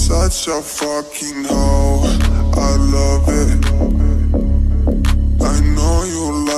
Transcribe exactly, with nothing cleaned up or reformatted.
such a fucking hoe. I love it. I know you love